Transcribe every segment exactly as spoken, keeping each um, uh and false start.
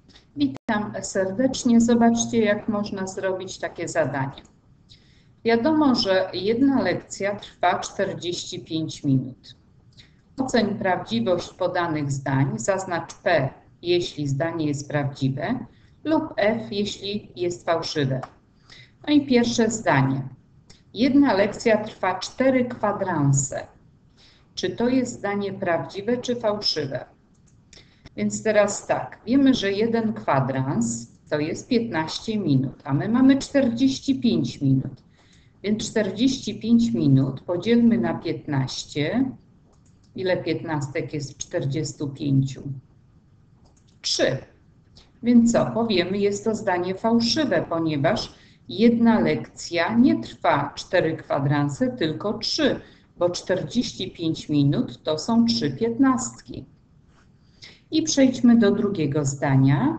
Witam serdecznie. Zobaczcie, jak można zrobić takie zadanie. Wiadomo, że jedna lekcja trwa czterdzieści pięć minut. Oceń prawdziwość podanych zdań, zaznacz P, jeśli zdanie jest prawdziwe, lub F, jeśli jest fałszywe. No i pierwsze zdanie. Jedna lekcja trwa cztery kwadranse. Czy to jest zdanie prawdziwe czy fałszywe? Więc teraz tak, wiemy, że jeden kwadrans to jest piętnaście minut, a my mamy czterdzieści pięć minut. Więc czterdzieści pięć minut podzielmy na piętnaście. Ile piętnastek jest w czterdziestu pięciu? trzy. Więc co? Powiemy, jest to zdanie fałszywe, ponieważ jedna lekcja nie trwa cztery kwadranse, tylko trzy, bo czterdzieści pięć minut to są trzy piętnastki. I przejdźmy do drugiego zdania.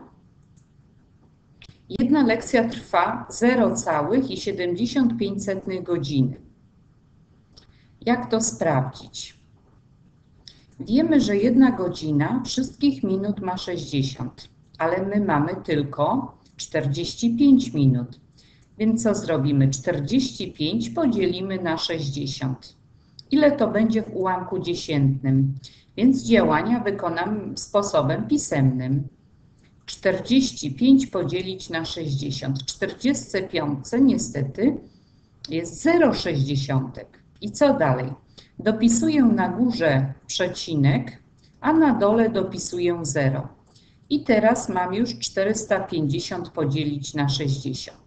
Jedna lekcja trwa zero przecinek siedemdziesiąt pięć godziny. Jak to sprawdzić? Wiemy, że jedna godzina wszystkich minut ma sześćdziesiąt, ale my mamy tylko czterdzieści pięć minut. Więc co zrobimy? czterdzieści pięć podzielimy na sześćdziesiąt. Ile to będzie w ułamku dziesiętnym? Więc działania wykonam sposobem pisemnym. czterdzieści pięć podzielić na sześćdziesiąt. W czterdzieści pięć niestety jest zero przecinek sześćdziesiąt. I co dalej? Dopisuję na górze przecinek, a na dole dopisuję zero. I teraz mam już czterysta pięćdziesiąt podzielić na sześćdziesiąt.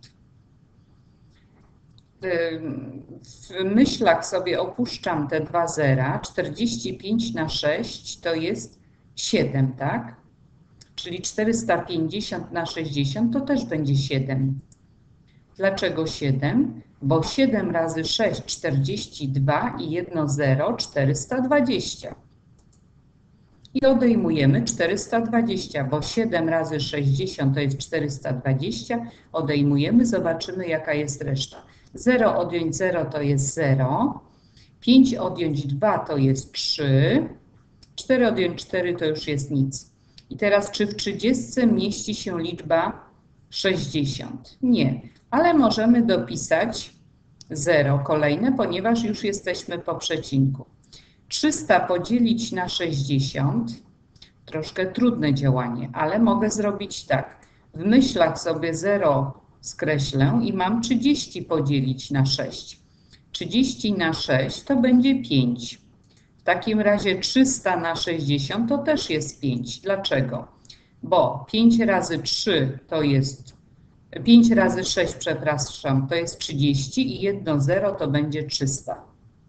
W myślach sobie opuszczam te dwa zera. czterdzieści pięć na sześć to jest siedem, tak? Czyli czterysta pięćdziesiąt na sześćdziesiąt to też będzie siedem. Dlaczego siedem? Bo siedem razy sześć, czterdzieści dwa i jedno zero, czterysta dwadzieścia. I odejmujemy czterysta dwadzieścia, bo siedem razy sześćdziesiąt to jest czterysta dwadzieścia. Odejmujemy, zobaczymy, jaka jest reszta. zero odjąć zero to jest zero. pięć odjąć dwa to jest trzy. cztery odjąć cztery to już jest nic. I teraz, czy w trzydziestce mieści się liczba sześćdziesiąt? Nie, ale możemy dopisać zero kolejne, ponieważ już jesteśmy po przecinku. trzysta podzielić na sześćdziesiąt, troszkę trudne działanie, ale mogę zrobić tak. W myślach sobie zero skreślę i mam trzydzieści podzielić na sześć. trzydzieści na sześć to będzie pięć. W takim razie trzysta na sześćdziesiąt to też jest pięć. Dlaczego? Bo pięć razy trzy to jest, pięć razy sześć, przepraszam, to jest trzydzieści i jedno zero to będzie trzysta.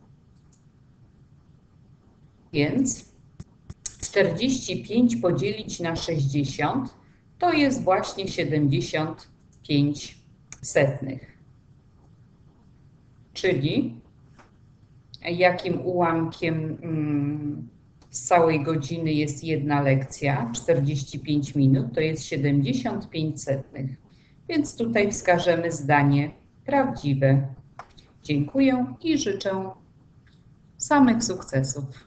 Więc czterdzieści pięć podzielić na sześćdziesiąt to jest właśnie siedemdziesiąt pięć setnych. Czyli jakim ułamkiem mm, z całej godziny jest jedna lekcja, czterdzieści pięć minut, to jest siedemdziesiąt pięć setnych. Więc tutaj wskażemy zdanie prawdziwe. Dziękuję i życzę samych sukcesów.